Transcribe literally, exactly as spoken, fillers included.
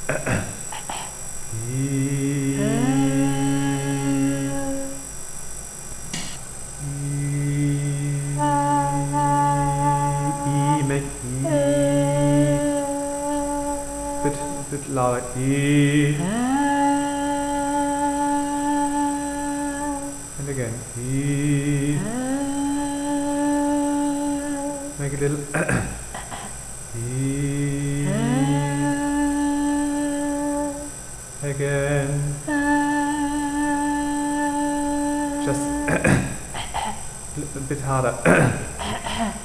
E. E. Make E. Bit, bit louder. E. And again. E. Make it a little. E. Again. Just a bit harder.